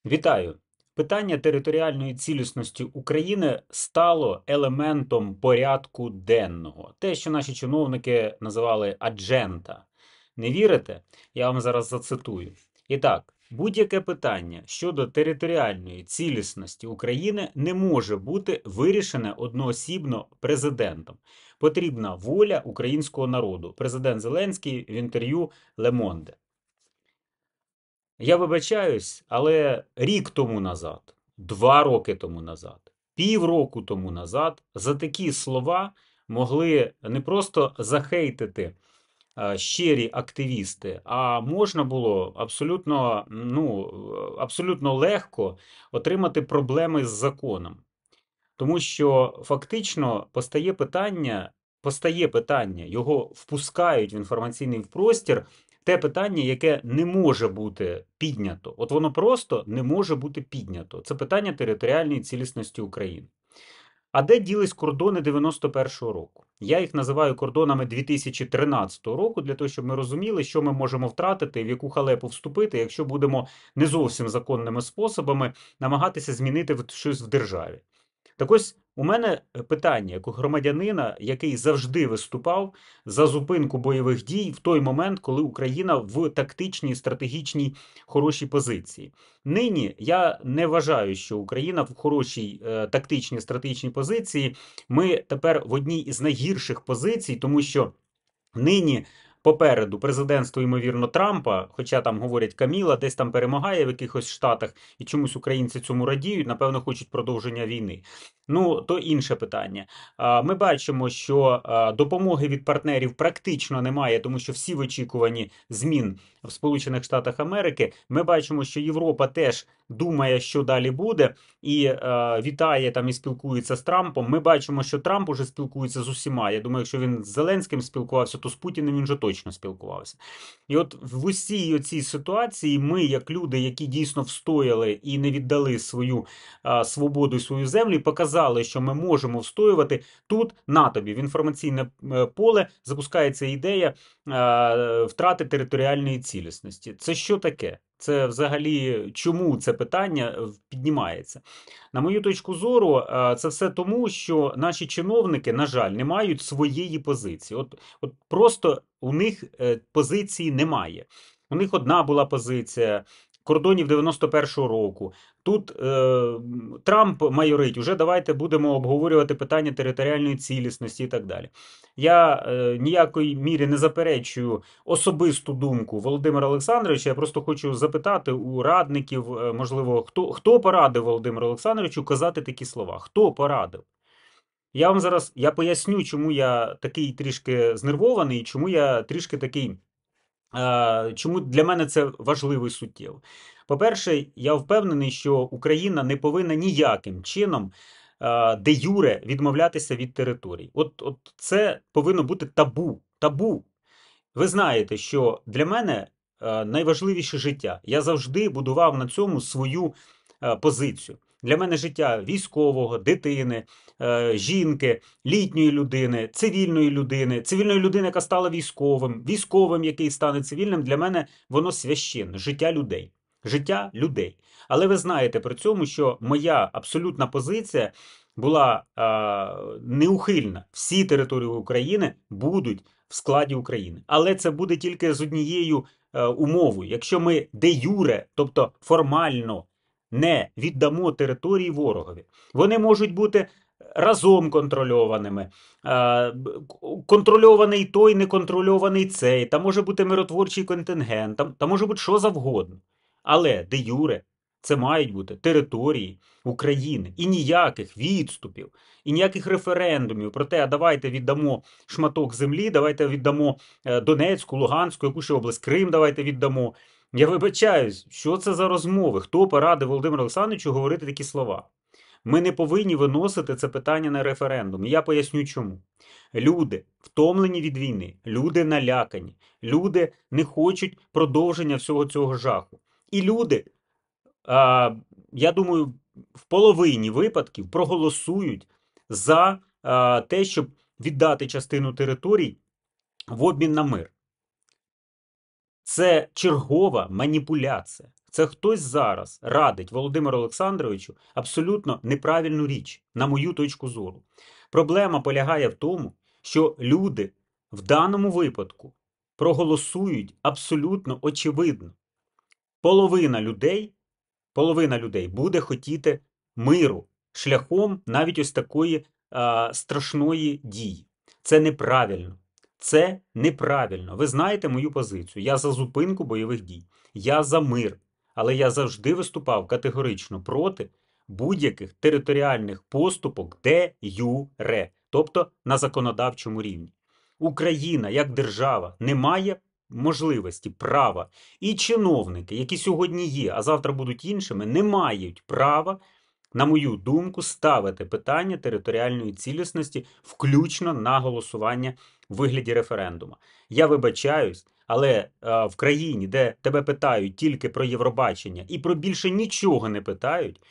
Вітаю! Питання територіальної цілісності України стало елементом порядку денного. Те, що наші чиновники називали аджента. Не вірите? Я вам зараз зацитую. І так, будь-яке питання щодо територіальної цілісності України не може бути вирішене одноосібно президентом. Потрібна воля українського народу. Президент Зеленський в інтерв'ю Le Monde. Я вибачаюсь, але рік тому назад, 2 роки тому назад, півроку тому назад за такі слова могли не просто захейтити щирі активісти, а можна було абсолютно легко отримати проблеми з законом. Тому що фактично постає питання, його впускають в інформаційний простір, те питання, яке не може бути піднято. От воно просто не може бути піднято. Це питання територіальної цілісності України. А де ділись кордони 91-го року? Я їх називаю кордонами 2013 року, для того, щоб ми розуміли, що ми можемо втратити, в яку халепу вступити, якщо будемо не зовсім законними способами намагатися змінити щось в державі. Так ось у мене питання, як у громадянина, який завжди виступав за зупинку бойових дій в той момент, коли Україна в тактичній, стратегічній хорошій позиції. Нині я не вважаю, що Україна в хорошій тактичній, стратегічній позиції. Ми тепер в одній із найгірших позицій, тому що нині попереду президентство, ймовірно, Трампа, хоча там говорять Каміла, десь там перемагає в якихось штатах, і чомусь українці цьому радіють, напевно, хочуть продовження війни. Ну, то інше питання. Ми бачимо, що допомоги від партнерів практично немає, тому що всі в очікуванні змін в Сполучених Штатах Америки. Ми бачимо, що Європа теж думає, що далі буде, і вітає там і спілкується з Трампом. Ми бачимо, що Трамп уже спілкується з усіма. Я думаю, якщо він з Зеленським спілкувався, то з Путіним він вже точно спілкувався. І от в усій цій ситуації ми, як люди, які дійсно встояли і не віддали свою свободу і свою землю, і показали, що ми можемо встоювати, тут на тобі в інформаційне поле запускається ідея втрати територіальної цілісності. Це що таке? Це взагалі чому це питання піднімається? На мою точку зору, це все тому, що наші чиновники, на жаль, не мають своєї позиції. От просто у них позиції немає. У них одна була позиція. Кордонів 91-го року. Тут Трамп майорить, уже давайте будемо обговорювати питання територіальної цілісності і так далі. Я ніякої мірі не заперечую особисту думку Володимира Олександровича, я просто хочу запитати у радників, можливо, хто порадив Володимиру Олександровичу казати такі слова? Хто порадив? Я вам зараз поясню, чому я такий трішки знервований, і чому я трішки такий. Чому для мене це важливо і суттєво? По-перше, я впевнений, що Україна не повинна ніяким чином де юре відмовлятися від територій. От це повинно бути табу. Табу. Ви знаєте, що для мене найважливіше життя. Я завжди будував на цьому свою позицію. Для мене життя військового, дитини, жінки, літньої людини, цивільної людини, яка стала військовим, військовим, який стане цивільним, для мене воно священне. Життя людей. Життя людей. Але ви знаєте при цьому, що моя абсолютна позиція була неухильна. Всі території України будуть в складі України. Але це буде тільки з однією умовою. Якщо ми де юре, тобто формально, не віддамо території ворогові. Вони можуть бути разом контрольованими. Контрольований той, не контрольований цей. Там може бути миротворчий контингент, там може бути що завгодно. Але де юре це мають бути території України. І ніяких відступів, і ніяких референдумів про те, а давайте віддамо шматок землі, давайте віддамо Донецьку, Луганську, яку ще область, Крим давайте віддамо. Я вибачаюсь, що це за розмови? Хто порадив Володимиру Олександровичу говорити такі слова? Ми не повинні виносити це питання на референдум. І я поясню чому. Люди втомлені від війни, люди налякані, люди не хочуть продовження всього цього жаху. І люди, я думаю, в половині випадків проголосують за те, щоб віддати частину територій в обмін на мир. Це чергова маніпуляція. Це хтось зараз радить Володимиру Олександровичу абсолютно неправильну річ, на мою точку зору. Проблема полягає в тому, що люди в даному випадку проголосують абсолютно очевидно. Половина людей буде хотіти миру шляхом навіть ось такої страшної дії. Це неправильно. Це неправильно. Ви знаєте мою позицію. Я за зупинку бойових дій. Я за мир. Але я завжди виступав категорично проти будь-яких територіальних поступок де юре, тобто на законодавчому рівні. Україна як держава не має можливості, права. І чиновники, які сьогодні є, а завтра будуть іншими, не мають права, на мою думку, ставити питання територіальної цілісності включно на голосування в вигляді референдуму. Я вибачаюсь, але в країні, де тебе питають тільки про Євробачення і про більше нічого не питають,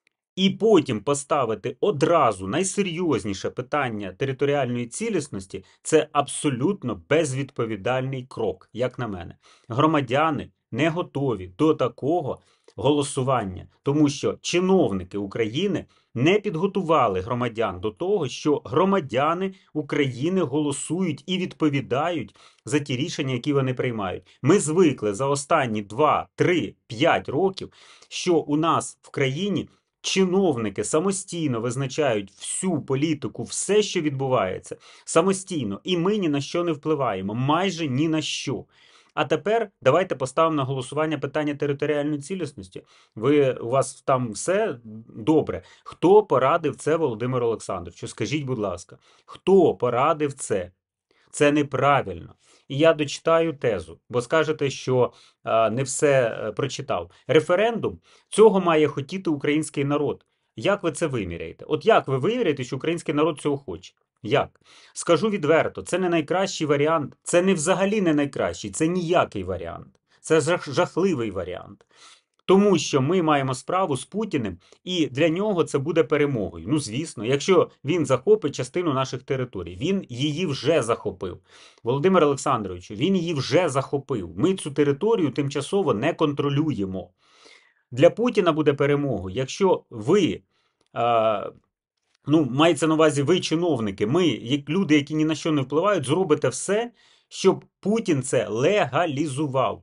і потім поставити одразу найсерйозніше питання територіальної цілісності – це абсолютно безвідповідальний крок, як на мене. Громадяни не готові до такого голосування, тому що чиновники України не підготували громадян до того, що громадяни України голосують і відповідають за ті рішення, які вони приймають. Ми звикли за останні 2, 3, 5 років, що у нас в країні чиновники самостійно визначають всю політику, все, що відбувається, самостійно. І ми ні на що не впливаємо, майже ні на що. А тепер давайте поставимо на голосування питання територіальної цілісності. У вас там все добре. Хто порадив це Володимиру Олександровичу? Скажіть, будь ласка, хто порадив це? Це неправильно. І я дочитаю тезу, бо скажете, що не все прочитав. Референдум цього має хотіти український народ. Як ви це виміряєте? От як ви виміряєте, що український народ цього хоче? Як? Скажу відверто, це не найкращий варіант, це не взагалі не найкращий, це ніякий варіант. Це жахливий варіант. Тому що ми маємо справу з Путіним, і для нього це буде перемогою. Ну, звісно, якщо він захопить частину наших територій. Він її вже захопив. Володимир Олександрович, він її вже захопив. Ми цю територію тимчасово не контролюємо. Для Путіна буде перемогою, якщо ви, мається на увазі ви, чиновники, ми, як люди, які ні на що не впливають, зробите все, щоб Путін це легалізував.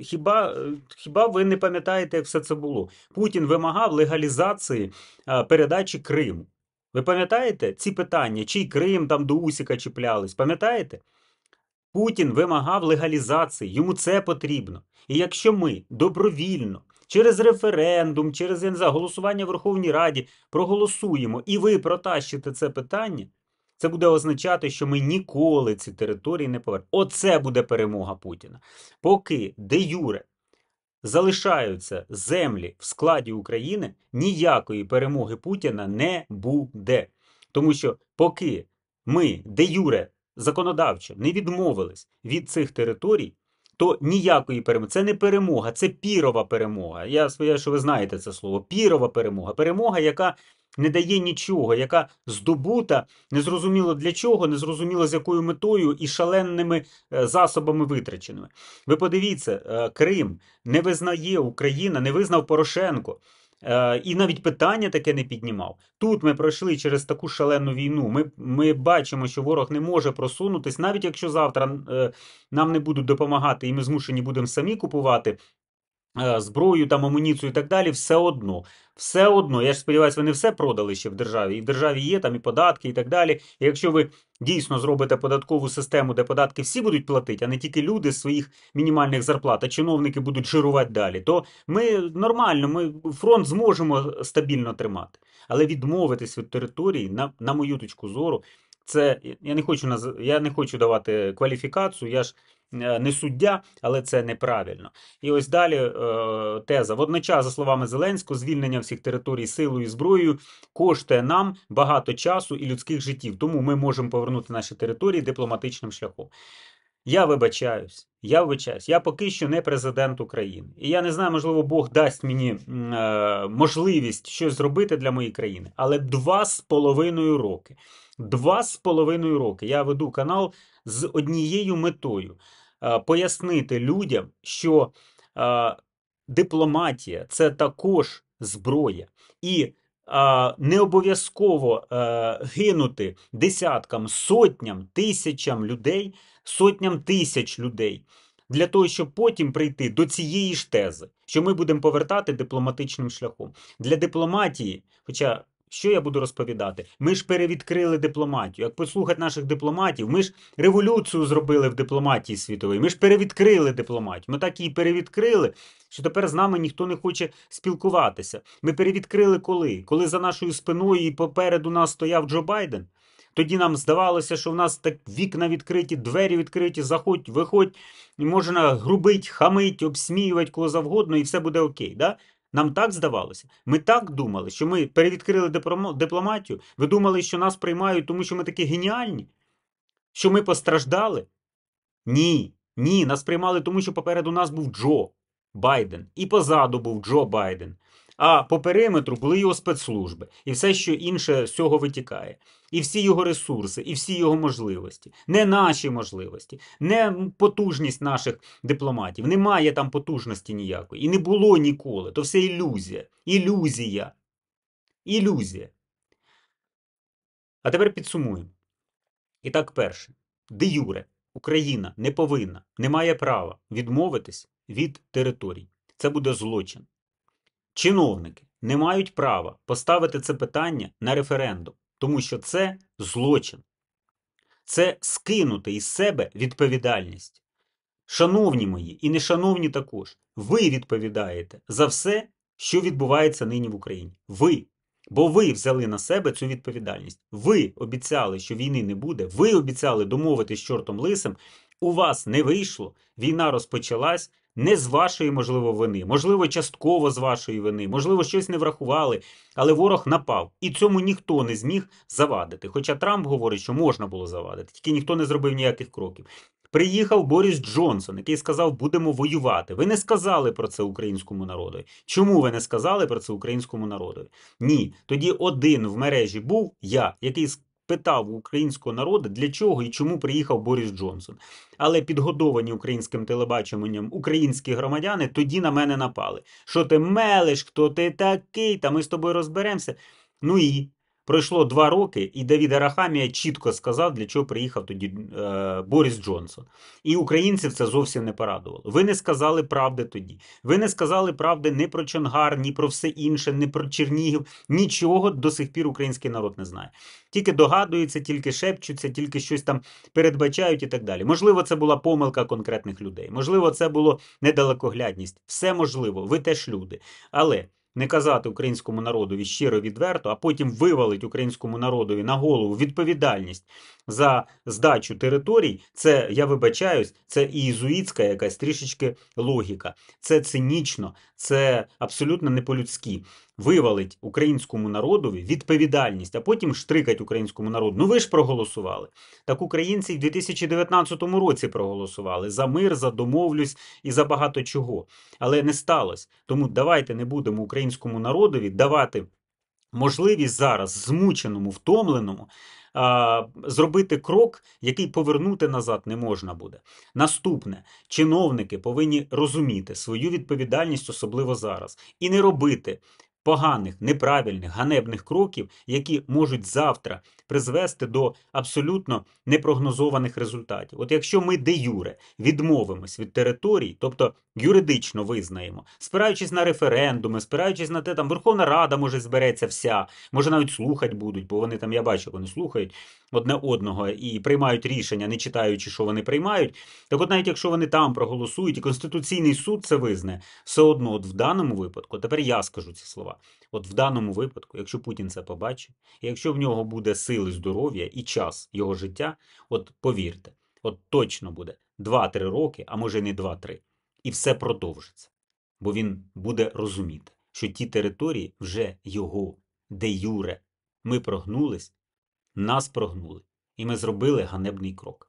Хіба ви не пам'ятаєте, як все це було? Путін вимагав легалізації передачі Криму. Ви пам'ятаєте ці питання? Чий Крим там до Усіка чіплялись? Пам'ятаєте? Путін вимагав легалізації, йому це потрібно. І якщо ми добровільно, через референдум, через голосування в Верховній Раді проголосуємо і ви протащите це питання, це буде означати, що ми ніколи ці території не повернемо. Оце буде перемога Путіна. Поки де юре залишаються землі в складі України, ніякої перемоги Путіна не буде. Тому що поки ми де юре законодавчо не відмовились від цих територій, то ніякої перемоги. Це не перемога, це пірова перемога. Я сподіваюся, що ви знаєте це слово. Пірова перемога. Перемога, яка не дає нічого, яка здобута, незрозуміло для чого, незрозуміло з якою метою і шаленими засобами витраченими. Ви подивіться, Крим не визнає Україна, не визнав Порошенко. І навіть питання таке не піднімав. Тут ми пройшли через таку шалену війну. Ми бачимо, що ворог не може просунутись, навіть якщо завтра нам не будуть допомагати і ми змушені будемо самі купувати зброю, там, амуніцію і так далі, все одно, я ж сподіваюся, ви не все продали ще в державі. І в державі є там і податки, і так далі. І якщо ви дійсно зробите податкову систему, де податки всі будуть платити, а не тільки люди з своїх мінімальних зарплат, а чиновники будуть жирувати далі, то ми нормально, ми фронт зможемо стабільно тримати. Але відмовитись від території, на мою точку зору, це, я не хочу давати кваліфікацію, я ж не суддя, але це неправильно. І ось далі теза. Водночас, за словами Зеленського, звільнення всіх територій силою і зброєю коштує нам багато часу і людських життів. Тому ми можемо повернути наші території дипломатичним шляхом. Я вибачаюсь. Я поки що не президент України. І я не знаю, можливо, Бог дасть мені можливість щось зробити для моєї країни. Але 2,5 роки. 2,5 роки я веду канал з однією метою. Пояснити людям, що дипломатія – це також зброя. І не обов'язково гинути десяткам, сотням, сотням тисяч людей для того, щоб потім прийти до цієї ж тези, що ми будемо повертати дипломатичним шляхом. Для дипломатії, хоча що я буду розповідати? Ми ж перевідкрили дипломатію. Як послухати наших дипломатів, ми ж революцію зробили в дипломатії світовій, ми ж перевідкрили дипломатію. Ми так її перевідкрили, що тепер з нами ніхто не хоче спілкуватися. Ми перевідкрили коли? Коли за нашою спиною і попереду нас стояв Джо Байден. Тоді нам здавалося, що в нас так вікна відкриті, двері відкриті, заходь, виходь, і можна грубить, хамить, обсміювати кого завгодно, і все буде окей. Да? Нам так здавалося. Ми так думали, що ми перевідкрили дипломатію. Ви думали, що нас приймають, тому що ми такі геніальні? Що ми постраждали? Ні. Ні, нас приймали, тому що попереду нас був Джо Байден. І позаду був Джо Байден. А по периметру були його спецслужби. І все, що інше з цього витікає. І всі його ресурси, і всі його можливості. Не наші можливості, не потужність наших дипломатів. Немає там потужності ніякої. І не було ніколи. То все ілюзія. Ілюзія. Ілюзія. А тепер підсумуємо. І так, перше. Де юре. Україна не повинна, не має права відмовитись від територій. Це буде злочин. Чиновники не мають права поставити це питання на референдум, тому що це злочин. Це скинути із себе відповідальність. Шановні мої і нешановні також, ви відповідаєте за все, що відбувається нині в Україні. Ви. Бо ви взяли на себе цю відповідальність. Ви обіцяли, що війни не буде. Ви обіцяли домовитись з чортом лисим. У вас не вийшло. Війна розпочалась не з вашої, можливо, вини. Можливо, частково з вашої вини. Можливо, щось не врахували. Але ворог напав. І цьому ніхто не зміг завадити. Хоча Трамп говорить, що можна було завадити. Тільки ніхто не зробив ніяких кроків. Приїхав Борис Джонсон, який сказав, будемо воювати. Ви не сказали про це українському народу. Чому ви не сказали про це українському народу? Ні. Тоді один в мережі був я, який питав у українського народу, для чого і чому приїхав Борис Джонсон. Але підгодовані українським телебаченням українські громадяни тоді на мене напали. Що ти мелиш, хто ти такий, та ми з тобою розберемося. Ну і... Пройшло 2 роки, і Давід Арахамія чітко сказав, для чого приїхав тоді Борис Джонсон. І українців це зовсім не порадувало. Ви не сказали правди тоді. Ви не сказали правди ні про Чонгар, ні про все інше, ні про Чернігів. Нічого до сих пір український народ не знає. Тільки догадуються, тільки шепчуться, тільки щось там передбачають і так далі. Можливо, це була помилка конкретних людей. Можливо, це було недалекоглядність. Все можливо, ви теж люди. Але... не казати українському народові щиро відверто, а потім вивалить українському народові на голову відповідальність за здачу територій, це, я вибачаюсь, це і ізуїтська якась трішечки логіка. Це цинічно, це абсолютно не по-людськи. Вивалить українському народові відповідальність, а потім штрикать українському народу. Ну ви ж проголосували. Так українці в 2019 році проголосували за мир, за домовлюсь і за багато чого. Але не сталося. Тому давайте не будемо українському народові давати можливість зараз змученому, втомленому, зробити крок, який повернути назад не можна буде. Наступне. Чиновники повинні розуміти свою відповідальність, особливо зараз. І не робити поганих, неправильних, ганебних кроків, які можуть завтра призвести до абсолютно непрогнозованих результатів. От якщо ми де юре відмовимось від територій, тобто юридично визнаємо, спираючись на референдуми, спираючись на те, там Верховна Рада може збереться вся, може навіть слухати будуть, бо вони там, я бачу, вони слухають одне одного і приймають рішення, не читаючи, що вони приймають. Так от навіть якщо вони там проголосують, і Конституційний суд це визнає, все одно от в даному випадку, тепер я скажу ці слова, от в даному випадку, якщо Путін це побачить, і якщо в нього буде сили, здоров'я і час його життя, от повірте, от точно буде 2-3 роки, а може не 2-3, і все продовжиться. Бо він буде розуміти, що ті території вже його, де юре. Ми прогнулись, нас прогнули, і ми зробили ганебний крок.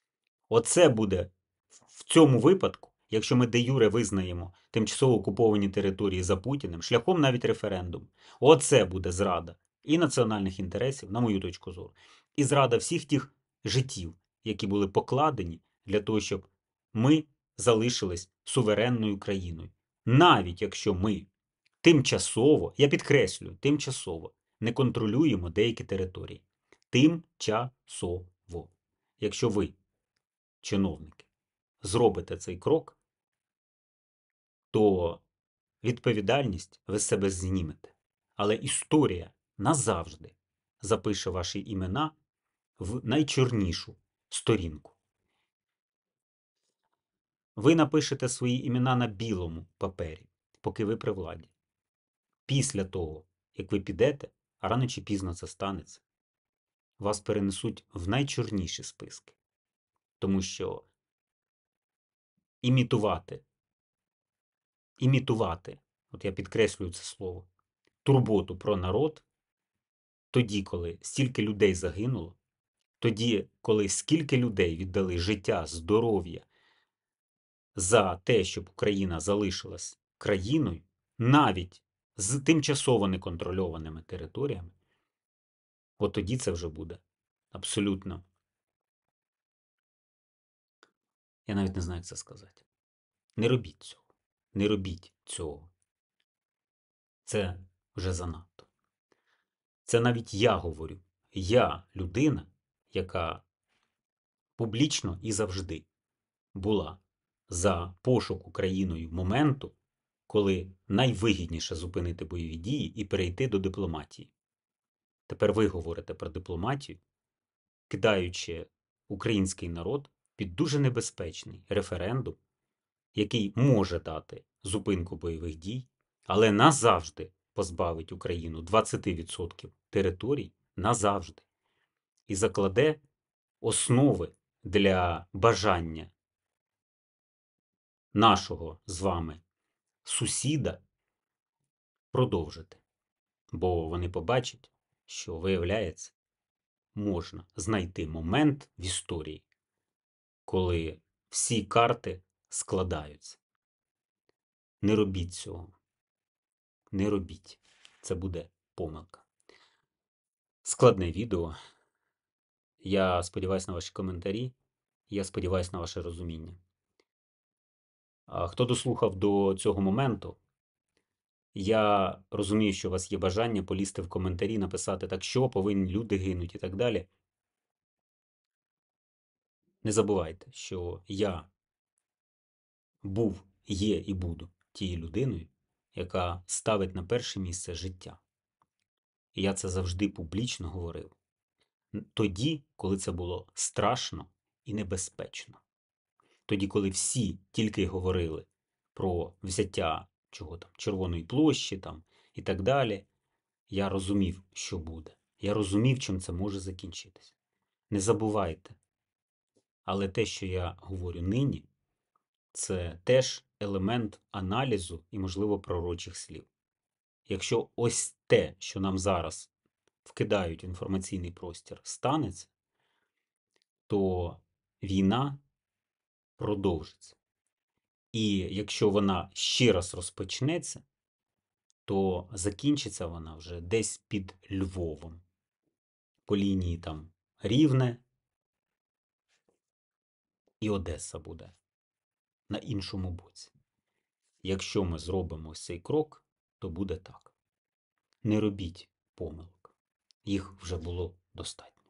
Оце буде в цьому випадку, якщо ми де юре визнаємо тимчасово окуповані території за Путіним, шляхом навіть референдуму. Оце буде зрада і національних інтересів, на мою точку зору, і зрада всіх тих життів, які були покладені для того, щоб ми залишились суверенною країною. Навіть якщо ми тимчасово, я підкреслюю, тимчасово не контролюємо деякі території. Тимчасово. Якщо ви, чиновники, зробите цей крок, то відповідальність ви з себе знімете. Але історія назавжди запише ваші імена в найчорнішу сторінку. Ви напишете свої імена на білому папері, поки ви при владі. Після того, як ви підете, а рано чи пізно це станеться, вас перенесуть в найчорніші списки. Тому що імітувати, от я підкреслюю це слово, турботу про народ, тоді, коли стільки людей загинуло, тоді, коли скільки людей віддали життя, здоров'я за те, щоб Україна залишилась країною, навіть з тимчасово неконтрольованими територіями, от тоді це вже буде абсолютно, я навіть не знаю, як це сказати. Не робіть цього. Не робіть цього. Це вже занадто. Це навіть я говорю. Я людина, яка публічно і завжди була за пошук Україною моменту, коли найвигідніше зупинити бойові дії і перейти до дипломатії. Тепер ви говорите про дипломатію, кидаючи український народ під дуже небезпечний референдум, який може дати зупинку бойових дій, але назавжди позбавить Україну 20% територій назавжди і закладе основи для бажання нашого з вами сусіда продовжити. Бо вони побачать, що, виявляється, можна знайти момент в історії, коли всі карти складаються. Не робіть цього. Не робіть. Це буде помилка. Складне відео. Я сподіваюся на ваші коментарі. Я сподіваюся на ваше розуміння. Хто дослухав до цього моменту, я розумію, що у вас є бажання полізти в коментарі, написати, так що, повинні люди гинуть і так далі. Не забувайте, що я був, є і буду тією людиною, яка ставить на перше місце життя. І я це завжди публічно говорив. Тоді, коли це було страшно і небезпечно. Тоді, коли всі тільки говорили про взяття чого там, Червоної площі там, і так далі, я розумів, що буде. Я розумів, чим це може закінчитися. Не забувайте. Але те, що я говорю нині, це теж елемент аналізу і, можливо, пророчих слів. Якщо ось те, що нам зараз вкидають в інформаційний простір, станеться, то війна продовжиться. І якщо вона ще раз розпочнеться, то закінчиться вона вже десь під Львовом. По лінії там Рівне і Одеса буде на іншому боці. Якщо ми зробимо ось цей крок, то буде так. Не робіть помилок. Їх вже було достатньо.